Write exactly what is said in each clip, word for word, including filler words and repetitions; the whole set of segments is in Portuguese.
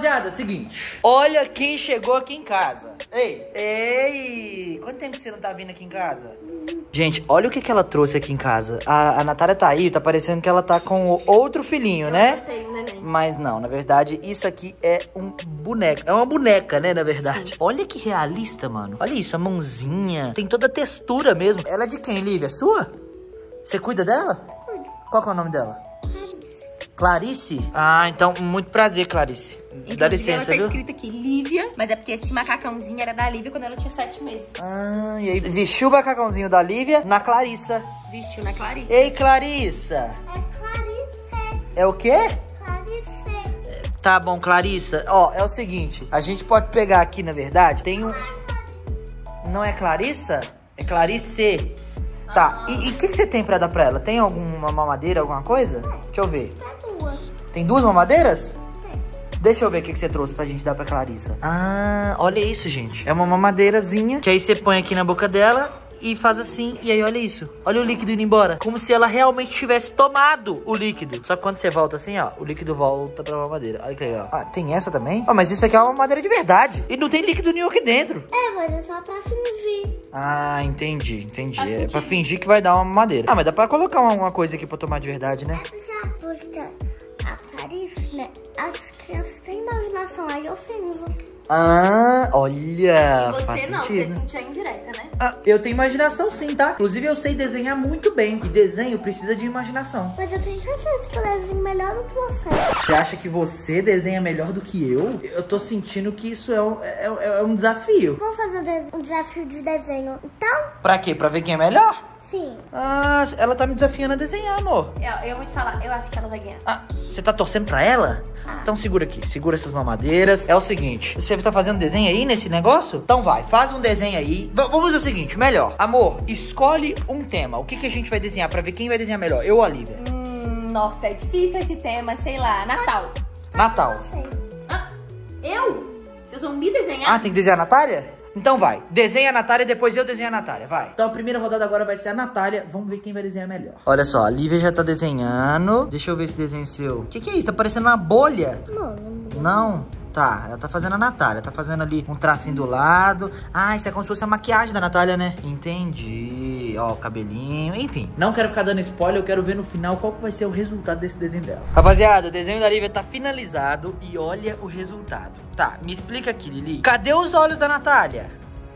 Rapaziada, é o seguinte. Olha quem chegou aqui em casa. Ei, ei. Quanto tempo que você não tá vindo aqui em casa? Gente, olha o que que ela trouxe aqui em casa. A, a Natália tá aí, tá parecendo que ela tá com outro filhinho, né? Eu tenho, neném. Mas não, na verdade, isso aqui é um boneco. É uma boneca, né, na verdade. Sim. Olha que realista, mano. Olha isso, a mãozinha. Tem toda a textura mesmo. Ela é de quem, Lívia? Sua? Você cuida dela? Cuido. Qual que é o nome dela? Clarice? Ah, então, muito prazer, Clarice. Inclusive, dá licença, ela tá viu? escrito aqui, Lívia, mas é porque esse macacãozinho era da Lívia quando ela tinha sete meses. Ah, e aí vestiu o macacãozinho da Lívia na Clarissa. Vestiu na Clarice. Ei, Clarissa. É Clarice. É o quê? Clarice. Tá bom, Clarissa. Ó, é o seguinte, a gente pode pegar aqui, na verdade, tem um... Não é Clarissa? É Clarice. Tá, Ah. e o que, que você tem pra dar pra ela? Tem alguma mamadeira, alguma coisa? Deixa eu ver. Tem duas. Tem duas mamadeiras? Tem. Deixa eu ver o que, que você trouxe pra gente dar pra Clarissa. Ah, olha isso, gente. É uma mamadeirazinha, que aí você põe aqui na boca dela e faz assim. E aí, olha isso. Olha o líquido indo embora. Como se ela realmente tivesse tomado o líquido. Só que quando você volta assim, ó, o líquido volta pra mamadeira. Olha que legal. Ah, tem essa também? Ah, mas isso aqui é uma mamadeira de verdade. E não tem líquido nenhum aqui dentro. É, mas é só pra fingir. Ah, entendi, entendi. Pra é fingir. pra fingir que vai dar uma mamadeira. Ah, mas dá pra colocar uma, uma coisa aqui pra tomar de verdade, né? É porque a, porque a Clarice, né? As crianças têm imaginação, aí eu finjo. Ah, olha, Você faz não, sentido. você sentiu a indireta, né? Ah, eu tenho imaginação sim, tá? Inclusive eu sei desenhar muito bem. E desenho precisa de imaginação. Mas eu tenho certeza que eu desenho melhor do que você. Você acha que você desenha melhor do que eu? Eu tô sentindo que isso é um, é, é um desafio. Vamos fazer um de- um desafio de desenho, então? Pra quê? Pra ver quem é melhor? Sim. Ah, ela tá me desafiando a desenhar, amor. Eu, eu vou te falar, eu acho que ela vai ganhar. Ah, você tá torcendo pra ela? Ah. Então segura aqui, segura essas mamadeiras. É o seguinte, você tá fazendo desenho aí nesse negócio? Então vai, faz um desenho aí. V vamos fazer o seguinte, melhor. Amor, escolhe um tema. O que, que a gente vai desenhar pra ver quem vai desenhar melhor? Eu ou a Lívia? Hum, nossa, é difícil esse tema, sei lá, Natal. Natal. Ah, eu? Vocês vão me desenhar? Ah, tem que desenhar a Natália? Então vai, desenha a Natália e depois eu desenho a Natália, vai. Então a primeira rodada agora vai ser a Natália. Vamos ver quem vai desenhar melhor. Olha só, a Lívia já tá desenhando. Deixa eu ver esse desenho seu. O que, que é isso? Tá parecendo uma bolha. Não, não. Não? Tá, ela tá fazendo a Natália. Tá fazendo ali um tracinho do lado. Ah, isso é como se fosse a maquiagem da Natália, né? Entendi. Ó, o cabelinho. Enfim, não quero ficar dando spoiler. Eu quero ver no final qual que vai ser o resultado desse desenho dela. Rapaziada, o desenho da Lívia tá finalizado. E olha o resultado. Tá, me explica aqui, Lili. Cadê os olhos da Natália?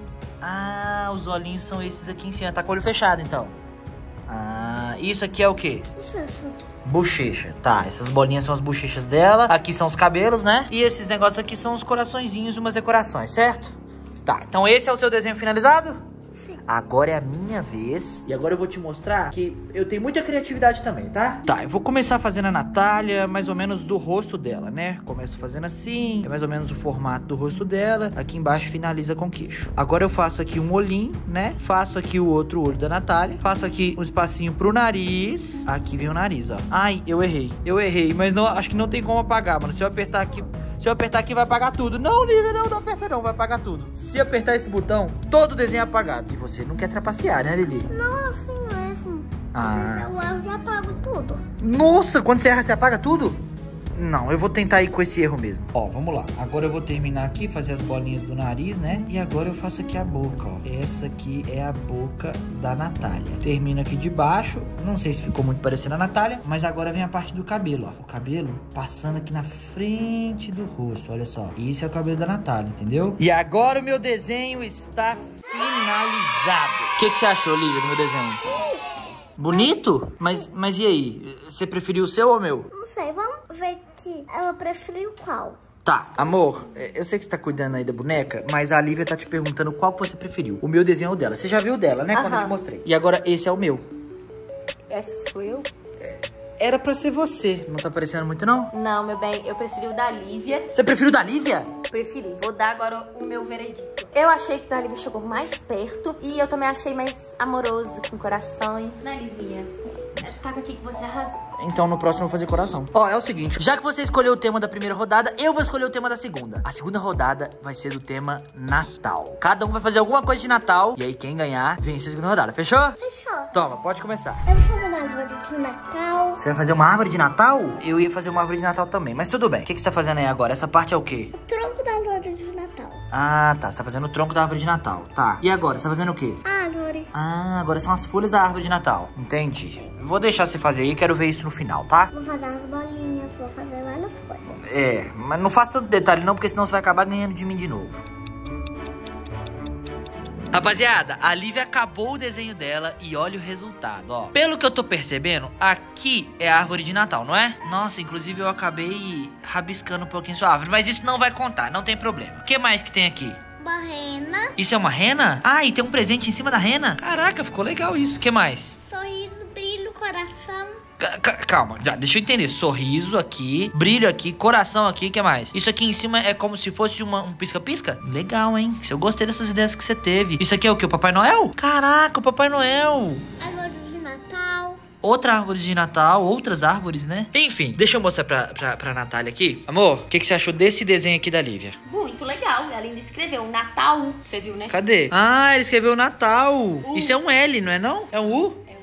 Ah, os olhinhos são esses aqui em cima. Tá com o olho fechado, então. Ah, isso aqui é o quê? Isso, isso. Bochecha, tá, essas bolinhas são as bochechas dela. Aqui são os cabelos, né? E esses negócios aqui são os coraçõezinhos e umas decorações, certo? Tá, então esse é o seu desenho finalizado? Sim. Agora é a minha vez. E agora eu vou te mostrar que eu tenho muita criatividade também, tá? Tá, eu vou começar fazendo a Natália mais ou menos do rosto dela, né? Começo fazendo assim, é mais ou menos o formato do rosto dela. Aqui embaixo finaliza com queixo. Agora eu faço aqui um olhinho, né? Faço aqui o outro olho da Natália. Faço aqui um espacinho pro nariz. Aqui vem o nariz, ó. Ai, eu errei. Eu errei, mas não, acho que não tem como apagar, mano. Se eu apertar aqui... Se eu apertar aqui, vai apagar tudo. Não, Lívia, não, não aperta não, vai apagar tudo. Se apertar esse botão, todo o desenho é apagado. E você não quer trapacear, né, Lili? Não, assim mesmo. Ah. Eu erro e apago tudo. Nossa, quando você erra, você apaga tudo? Não, eu vou tentar ir com esse erro mesmo. Ó, vamos lá. Agora eu vou terminar aqui, fazer as bolinhas do nariz, né? E agora eu faço aqui a boca, ó. Essa aqui é a boca da Natália. Termino aqui de baixo. Não sei se ficou muito parecendo a Natália, mas agora vem a parte do cabelo, ó. O cabelo passando aqui na frente do rosto, olha só. Esse é o cabelo da Natália, entendeu? E agora o meu desenho está finalizado. O que, que você achou, Lívia, do meu desenho? Bonito? Mas, mas e aí? Você preferiu o seu ou o meu? Não sei, vamos ver que ela preferiu qual. Tá, amor, eu sei que você tá cuidando aí da boneca, mas a Lívia tá te perguntando qual que você preferiu. O meu desenho é o dela. Você já viu o dela, né? Quando eu te Aham. mostrei. E agora esse é o meu. Essa sou eu? Era pra ser você. Não tá parecendo muito, não? Não, meu bem, eu preferi o da Lívia. Você preferiu o da Lívia? Preferi. Vou dar agora o meu veredito. Eu achei que o da Lívia chegou mais perto e eu também achei mais amoroso, com corações, né, Livinha? Taca aqui que você arrasou. Então no próximo eu vou fazer coração. Ó, é o seguinte, já que você escolheu o tema da primeira rodada, eu vou escolher o tema da segunda. A segunda rodada vai ser do tema Natal. Cada um vai fazer alguma coisa de Natal. E aí quem ganhar, vence a segunda rodada. Fechou? Fechou. Toma, pode começar. Eu vou fazer uma árvore de Natal. Você vai fazer uma árvore de Natal? Eu ia fazer uma árvore de Natal também, mas tudo bem. O que, que você tá fazendo aí agora? Essa parte é o quê? O tronco da árvore de Natal. Ah, tá. Você tá fazendo o tronco da árvore de Natal. Tá. E agora? Você tá fazendo o quê? A árvore. Ah, agora são as folhas da árvore de Natal. Entendi. Vou deixar você fazer aí, quero ver isso no final, tá? Vou fazer as bolinhas, vou fazer várias coisas. É, mas não faça tanto detalhe não, porque senão você vai acabar ganhando de mim de novo. Rapaziada, a Lívia acabou o desenho dela e olha o resultado, ó. Pelo que eu tô percebendo, aqui é a árvore de Natal, não é? Nossa, inclusive eu acabei rabiscando um pouquinho sua árvore, mas isso não vai contar, não tem problema. O que mais que tem aqui? Uma rena. Isso é uma rena? Ah, e tem um presente em cima da rena? Caraca, ficou legal isso. O que mais? Sorriso, brilho, coração. C- calma, já, deixa eu entender. Sorriso aqui, brilho aqui, coração aqui, o que mais? Isso aqui em cima é como se fosse uma, um pisca-pisca? Legal, hein? Eu gostei dessas ideias que você teve. Isso aqui é o que? O Papai Noel? Caraca, o Papai Noel. Árvore de Natal. Outra árvore de Natal, outras árvores, né? Enfim, deixa eu mostrar pra, pra, pra Natália aqui. Amor, o que, que você achou desse desenho aqui da Lívia? Muito legal. Ela ainda escreveu Natal. Você viu, né? Cadê? Ah, ele escreveu Natal. Uh. Isso é um L, não é não? É um U? É um...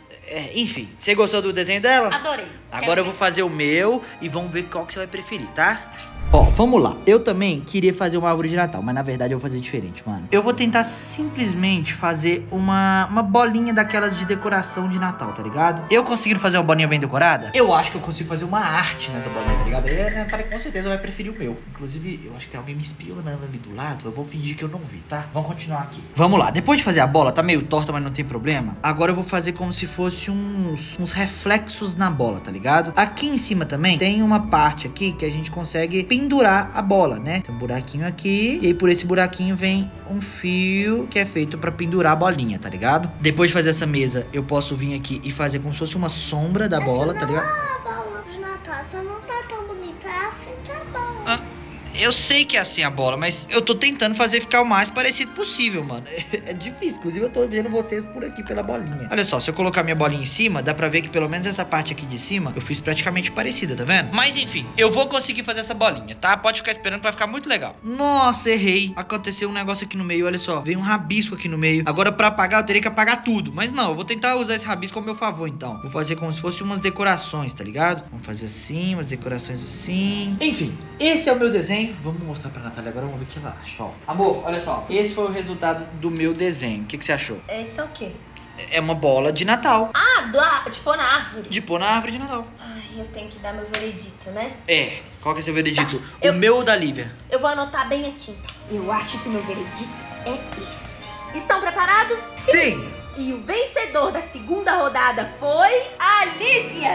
É, enfim, você gostou do desenho dela? Adorei. Agora eu vou fazer o meu e vamos ver qual que você vai preferir, tá? Ó, vamos lá. Eu também queria fazer uma árvore de Natal, mas na verdade eu vou fazer diferente, mano. Eu vou tentar simplesmente fazer uma, uma bolinha daquelas de decoração de Natal, tá ligado? Eu conseguindo fazer uma bolinha bem decorada? Eu acho que eu consigo fazer uma arte nessa bolinha, tá ligado? E a Natália com certeza vai preferir o meu. Inclusive, eu acho que tem alguém me espionando ali do lado. Eu vou fingir que eu não vi, tá? Vamos continuar aqui. Vamos lá. Depois de fazer a bola, tá meio torta, mas não tem problema. Agora eu vou fazer como se fosse uns, uns reflexos na bola, tá ligado? Aqui em cima também tem uma parte aqui que a gente consegue pendurar a bola, né? Tem um buraquinho aqui e aí por esse buraquinho vem um fio que é feito pra pendurar a bolinha, tá ligado? Depois de fazer essa mesa, eu posso vir aqui e fazer como se fosse uma sombra da bola, tá ligado? Ah, bola de Natal, essa não tá tão bonita, é assim que é bom. Ah, eu sei que é assim a bola, mas eu tô tentando fazer ficar o mais parecido possível, mano. É difícil, inclusive eu tô vendo vocês por aqui pela bolinha. Olha só, se eu colocar minha bolinha em cima, dá pra ver que pelo menos essa parte aqui de cima eu fiz praticamente parecida, tá vendo? Mas enfim, eu vou conseguir fazer essa bolinha, tá? Pode ficar esperando, vai ficar muito legal. Nossa, errei. Aconteceu um negócio aqui no meio, olha só. Veio um rabisco aqui no meio. Agora pra apagar eu teria que apagar tudo. Mas não, eu vou tentar usar esse rabisco ao meu favor, então. Vou fazer como se fosse umas decorações, tá ligado? Vamos fazer assim, umas decorações assim. Enfim, esse é o meu desenho. Vamos mostrar pra Natália agora, vamos ver o que ela acha, ó. Amor, olha só. Esse foi o resultado do meu desenho. O que, que você achou? Esse é o quê? É uma bola de Natal. Ah, do, de pôr na árvore. De pôr na árvore de Natal. Ai, eu tenho que dar meu veredito, né? É. Qual que é seu veredito? Tá, o eu... meu ou da Lívia? Eu vou anotar bem aqui. Eu acho que o meu veredito é esse. Estão preparados? Sim! E o vencedor da segunda rodada foi a Lívia!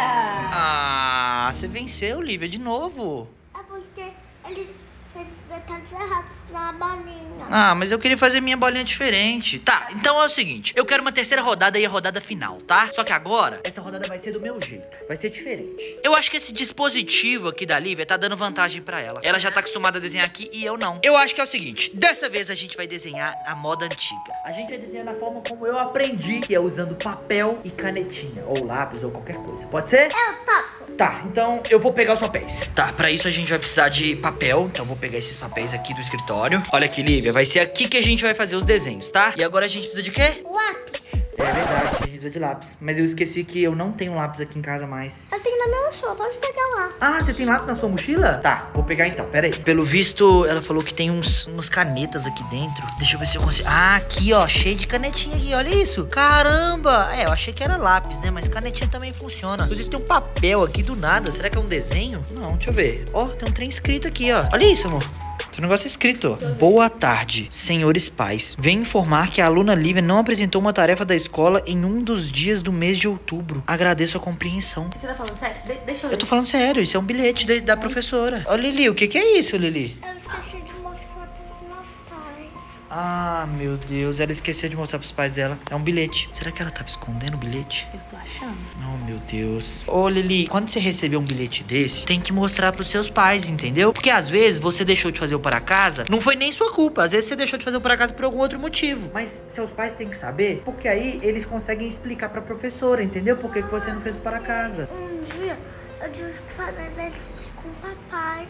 Ah, você venceu, Lívia, de novo. É porque ele fez os detalhes errados na bolinha. Ah, mas eu queria fazer minha bolinha diferente. Tá, então é o seguinte. Eu quero uma terceira rodada e a rodada final, tá? Só que agora, essa rodada vai ser do meu jeito. Vai ser diferente. Eu acho que esse dispositivo aqui da Lívia tá dando vantagem pra ela. Ela já tá acostumada a desenhar aqui e eu não. Eu acho que é o seguinte. Dessa vez a gente vai desenhar a moda antiga. A gente vai desenhar da forma como eu aprendi, que é usando papel e canetinha. Ou lápis ou qualquer coisa. Pode ser? Eu toco. Tá, então eu vou pegar os papéis. Tá, pra isso a gente vai precisar de papel. Então eu vou pegar esses papéis aqui do escritório. Olha aqui, Lívia, vai ser aqui que a gente vai fazer os desenhos, tá? E agora a gente precisa de quê? Lápis. É verdade, a gente precisa de lápis. Mas eu esqueci que eu não tenho lápis aqui em casa mais. Eu tenho na minha mochila, pode pegar lá. Ah, você tem lápis na sua mochila? Tá, vou pegar então, pera aí. Pelo visto, ela falou que tem uns, umas canetas aqui dentro. Deixa eu ver se eu consigo... Ah, aqui, ó, cheio de canetinha aqui, olha isso. Caramba! É, eu achei que era lápis, né? Mas canetinha também funciona. Inclusive tem um papel aqui do nada. Será que é um desenho? Não, deixa eu ver. Ó, tem um trem escrito aqui, ó. Olha isso, amor. Tem um negócio escrito, ó. Boa tarde, senhores pais. Venho informar que a aluna Lívia não apresentou uma tarefa da escola em um dos dias do mês de outubro. Agradeço a compreensão. Você tá falando sério? De deixa eu ver. Eu tô falando sério, isso é um bilhete de, da professora. Ó, Lili, o que que é isso, Lili? Eu esqueci de mostrar pros meus pais. Ah, meu Deus, ela esqueceu de mostrar pros pais dela. É um bilhete. Será que ela tava escondendo o bilhete? Eu tô achando. Oh, meu Deus. Ô, Lili, quando você receber um bilhete desse, tem que mostrar pros seus pais, entendeu? Porque às vezes você deixou de fazer o para casa, não foi nem sua culpa. Às vezes você deixou de fazer o para casa por algum outro motivo. Mas seus pais têm que saber, porque aí eles conseguem explicar pra professora, entendeu? Por que que você não fez o para casa. Um dia eu tive que fazer exercício com o papai.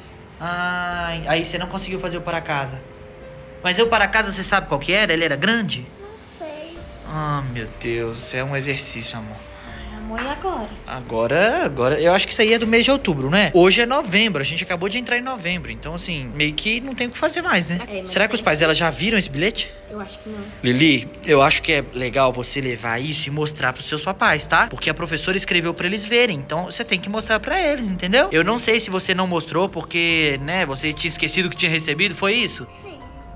Ah, aí você não conseguiu fazer o para casa. Mas o para casa, você sabe qual que era? Ele era grande? Não sei. Ah, meu Deus, é um exercício, amor. Ai, amor, e agora? Agora, agora, eu acho que isso aí é do mês de outubro, né? Hoje é novembro, a gente acabou de entrar em novembro. Então, assim, meio que não tem o que fazer mais, né? É, mas Será que tem- os pais dela já viram esse bilhete? Eu acho que não. Lili, eu acho que é legal você levar isso e mostrar pros seus papais, tá? Porque a professora escreveu pra eles verem, então você tem que mostrar pra eles, entendeu? Eu não sei se você não mostrou porque, né, você tinha esquecido que tinha recebido, foi isso? Sim.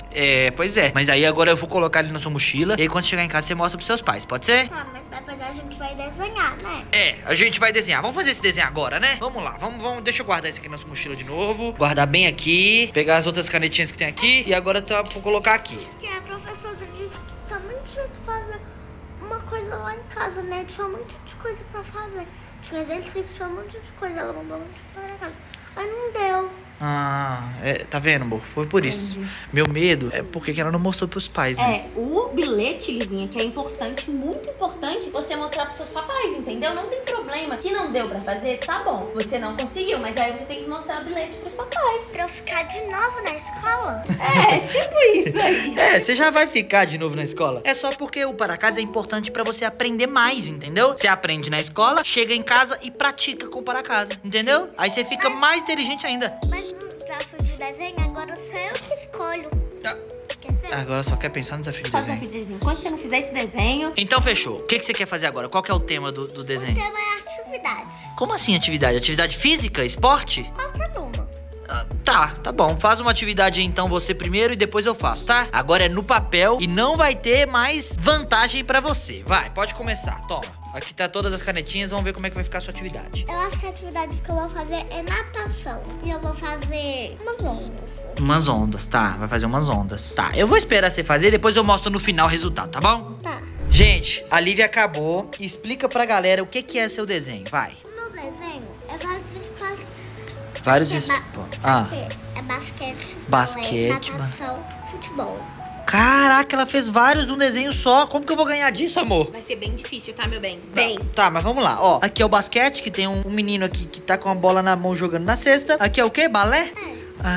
É, pois é. Mas aí agora eu vou colocar ele na sua mochila e aí quando chegar em casa você mostra pros seus pais, pode ser? Tá, mas depois a gente vai desenhar, né? É, a gente vai desenhar. Vamos fazer esse desenho agora, né? Vamos lá, vamos, vamos. Deixa eu guardar isso aqui na nossa mochila de novo. Guardar bem aqui. Pegar as outras canetinhas que tem aqui. E agora tá, vou colocar aqui. Porque a professora disse que também tinha que fazer uma coisa lá em casa, né? Tinha um monte de coisa pra fazer. Tinha exercício, tinha um monte de coisa. Ela mandou um monte de coisa pra casa. Aí não deu. Ah, é, tá vendo, amor? Foi por isso. Entendi. Meu medo é porque que ela não mostrou pros pais, né? É, o bilhete, Livinha, que é importante, muito importante, você mostrar pros seus papais, entendeu? Não tem problema. Se não deu pra fazer, tá bom. Você não conseguiu, mas aí você tem que mostrar o bilhete pros papais. Pra eu ficar de novo na escola. É, tipo isso aí. É, você já vai ficar de novo na escola. É só porque o para casa é importante pra você aprender mais, entendeu? Você aprende na escola, chega em casa e pratica com o para casa, entendeu? Aí você fica mais inteligente ainda. Mas no desafio de desenho, agora sou eu que escolho. Ah. Quer ser? Agora só quer pensar no desafio de Só desenho. desafio de desenho. Enquanto você não fizer esse desenho... Então fechou. O que, que você quer fazer agora? Qual que é o tema do, do O desenho? tema é atividade. Como assim atividade? Atividade física? Esporte? Qualquer uma. Ah, tá, tá bom. Faz uma atividade aí, então você primeiro e depois eu faço, tá? Agora é no papel e não vai ter mais vantagem pra você. Vai, pode começar. Toma. Aqui tá todas as canetinhas, vamos ver como é que vai ficar a sua atividade. Eu acho que a atividade que eu vou fazer é natação. E eu vou fazer umas ondas. Umas ondas, tá? Vai fazer umas ondas. Tá, eu vou esperar você fazer, depois eu mostro no final o resultado, tá bom? Tá. Gente, a Lívia acabou. Explica pra galera o que, que é seu desenho, vai. O meu desenho é vários esportes. Vários É ba- esportes. Ah, Aqui é basquete, Basquete, vôlei, natação, futebol. caraca, ela fez vários num desenho só. Como que eu vou ganhar disso, amor? Vai ser bem difícil, tá, meu bem? Bem. Tá, mas vamos lá. Ó, aqui é o basquete, que tem um, um menino aqui que tá com a bola na mão jogando na cesta. Aqui é o quê? Balé? É.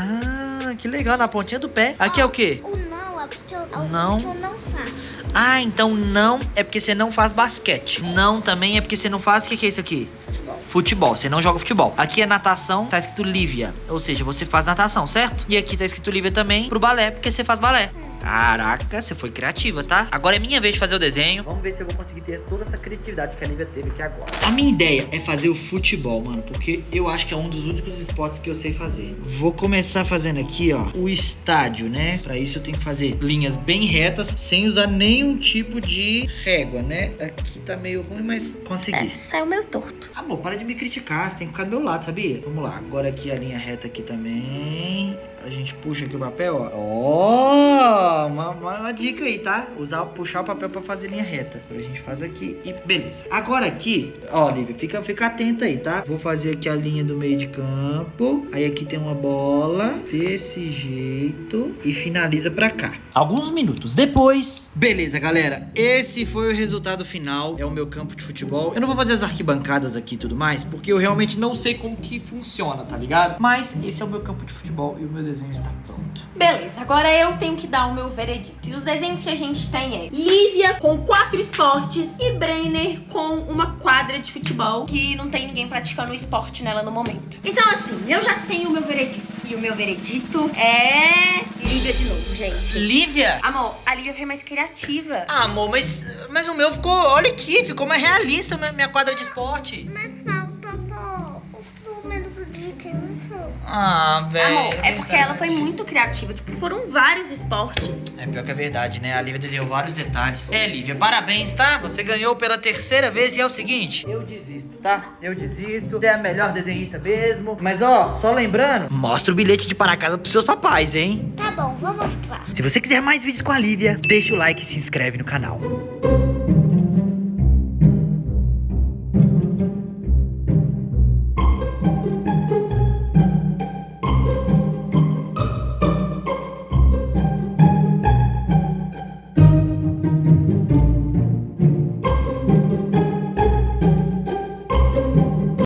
Ah, que legal, na pontinha do pé. Aqui é o quê? O não é porque eu, é o Não. que eu não faço. Ah, então não é porque você não faz basquete. Não também é porque você não faz... O que, que é isso aqui? Futebol. Futebol, você não joga futebol. Aqui é natação, tá escrito Lívia. Ou seja, você faz natação, certo? E aqui tá escrito Lívia também pro balé, porque você faz balé. Caraca, você foi criativa, tá? Agora é minha vez de fazer o desenho. Vamos ver se eu vou conseguir ter toda essa criatividade que a Lívia teve aqui agora. A minha ideia é fazer o futebol, mano, porque eu acho que é um dos únicos esportes que eu sei fazer. Vou começar fazendo aqui, ó, o estádio, né? Pra isso eu tenho que fazer linhas bem retas, sem usar nenhum tipo de régua, né? Aqui tá meio ruim, mas consegui. É, saiu meio torto. Amor, para de me criticar, você tem que ficar do meu lado, sabia? Vamos lá, agora aqui a linha reta aqui também. A gente puxa aqui o papel, ó. Ó, uma, uma, uma dica aí, tá? Usar, puxar o papel pra fazer linha reta. A gente faz aqui e beleza. Agora aqui, ó, Lívia, fica, fica atenta aí, tá? Vou fazer aqui a linha do meio de campo. Aí aqui tem uma bola, desse jeito, e finaliza pra cá. Alguns minutos depois. Beleza, galera, esse foi o resultado final. É o meu campo de futebol. Eu não vou fazer as arquibancadas aqui e tudo mais, porque eu realmente não sei como que funciona, tá ligado? Mas esse é o meu campo de futebol e o meu desenho está pronto. Beleza, agora eu tenho que dar o meu veredito. E os desenhos que a gente tem é Lívia com quatro esportes e Brenner com uma quadra de futebol que não tem ninguém praticando o esporte nela no momento. Então assim, eu já tenho o meu veredito. E o meu veredito é Lívia de novo, gente. Lívia? Amor, a Lívia foi mais criativa. Ah, amor, mas, mas o meu ficou, olha aqui, ficou mais realista minha, minha quadra de esporte. Mas falta pôr os números digitei no seu. Ah, velho. Amor, é porque ela foi muito criativa. Tipo, foram vários esportes. É pior que é verdade, né? A Lívia desenhou vários detalhes. É, Lívia, parabéns, tá? Você ganhou pela terceira vez e é o seguinte... Eu desisto, tá? Eu desisto. Você é a melhor desenhista mesmo. Mas, ó, só lembrando... Mostra o bilhete de para casa pros seus papais, hein? Tá bom, vou mostrar. Se você quiser mais vídeos com a Lívia, deixa o like e se inscreve no canal.